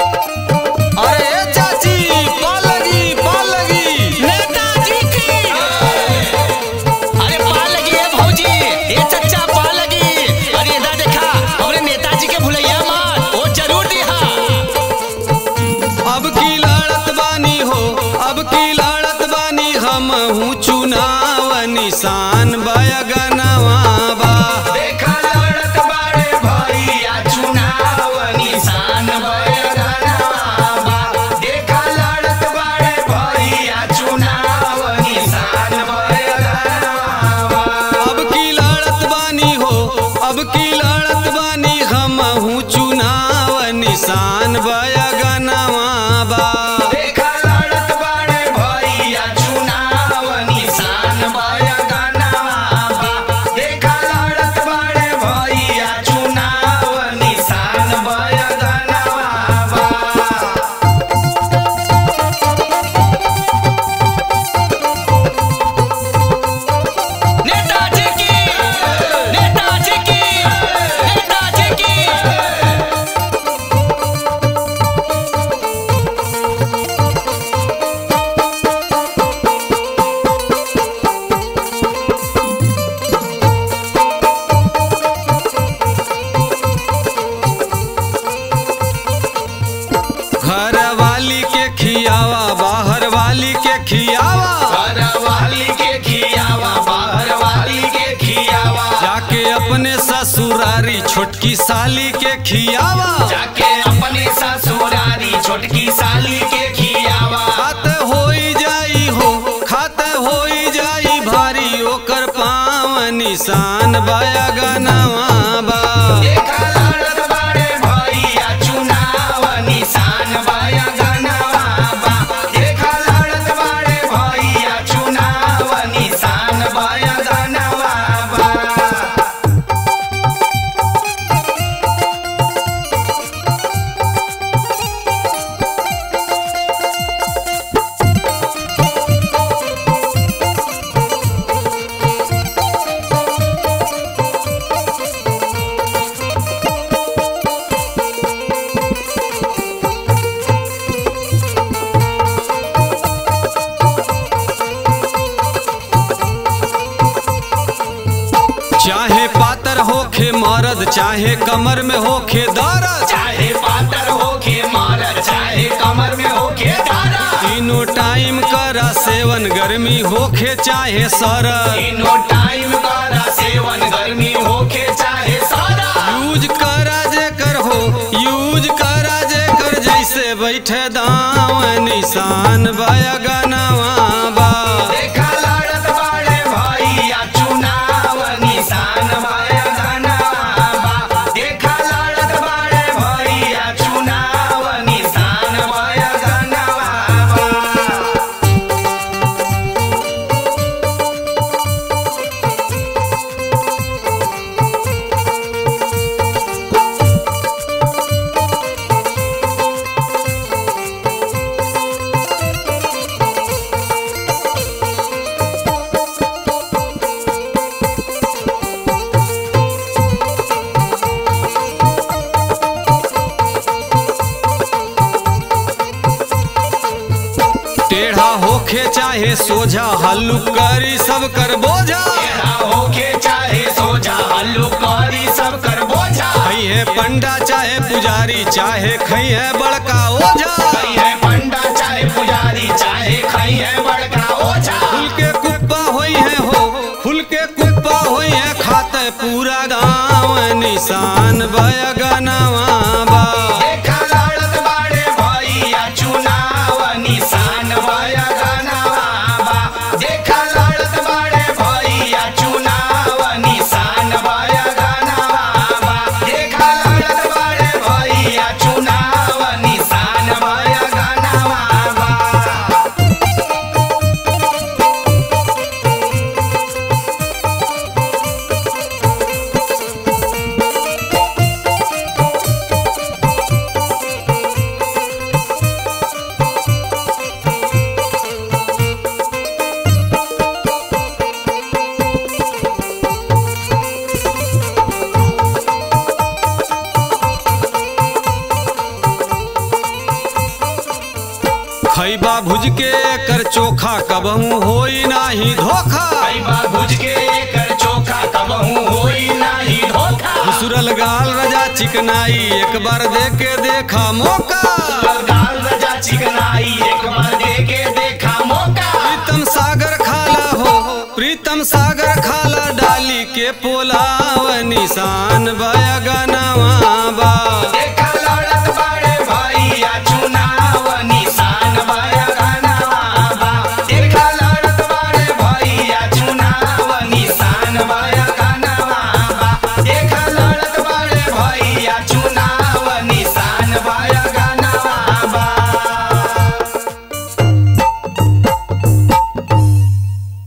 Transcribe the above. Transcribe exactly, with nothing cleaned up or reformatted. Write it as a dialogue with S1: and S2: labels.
S1: निशान बयगनवा बा
S2: देखा लड़त बाड़े भैया चुनाव निशान बयगनवा बा देखा लड़त बाड़े भैया चुनाव निशान बयगनवा बा
S1: अब की लड़त बानी हो अब की लड़त बानी हम हूँ चुनाव निशान बयगनवा बा
S2: देखा लड़त बाड़े भैया चुनाव निशान बयगनवा बा देखा लड़त बाड़े भैया चुनाव निशान बयगनवा बा नेताजी की नेताजी की नेताजी की
S1: घर वाली के खियावा बाहर वाली के खियावा
S2: घर वाली के खियावा बाहर वाली के खियावा
S1: जाके अपने ससुरारी छोटकी साली के खियावा
S2: जाके अपने ससुरारी छोटकी साली के खियावा
S1: खात होई जाई हो खात होई जाई भारी ओकर पाँव निशान बयगनवा बा
S2: देखा लड़त बाड़े भैया चुनाव निशान बयगनवा बा देखा लड़त बाड़े भैया चुनाव निशान बयगनवा बा
S1: चाहे पातर होखे मर्द चाहे कमर में होखे दर्द
S2: चाहे पातर होके मारत चाहे कमर में होके दारा
S1: तीनों टाइम करा सेवन गर्मी होखे चाहे सरद
S2: तीनों टाइम करा सेवन गर्मी होके चाहे सारा
S1: यूज करा जे कर हो यूज करा जे कर जैसे बैठे दाव निशान बयगनवा बा
S2: देखा लड़त बाड़े भैया चुनाव निशान बयगनवा बा देखा लड़त बाड़े भैया चुनाव निशान बयगनवा बा
S1: टेढ़ा होखे चाहे सोझा हल्लुक करी सब कर बोझा
S2: टेढ़ा होके चाहे सोझा हल्लू करी सब कर बोझा
S1: खई है पंडा चाहे पुजारी चाहे खई है बड़का ओझा
S2: खई है पंडा चाहे पुजारी चाहे खई है बड़का ओझा
S1: फुल के कुप्पा होई है हो फुल के कुप्पा होई है खाते पूरा गाँव निशान बयगनवा बा
S2: देखा लड़त बाड़े भैया चुनाव निशान बयगनवा बा देखा लड़त बाड़े भैया चुनाव निशान बयगनवा बा देखा लड़त बाड़े भैया चुनाव निशान बयगनवा बा
S1: खैबा भुज के कर चोखा कबहू होई नाही धोखा
S2: खैबा भुज के कर चोखा कबहू होई नाही धोखा
S1: सुरल गाल रजा चिकनाई एक बार दे के देखा मौका
S2: गाल रजा चिकनाई एक बार दे के देखा मौका
S1: प्रीतम सागर खाला हो प्रीतम सागर खाला डाली के पोलाव निशान बयगन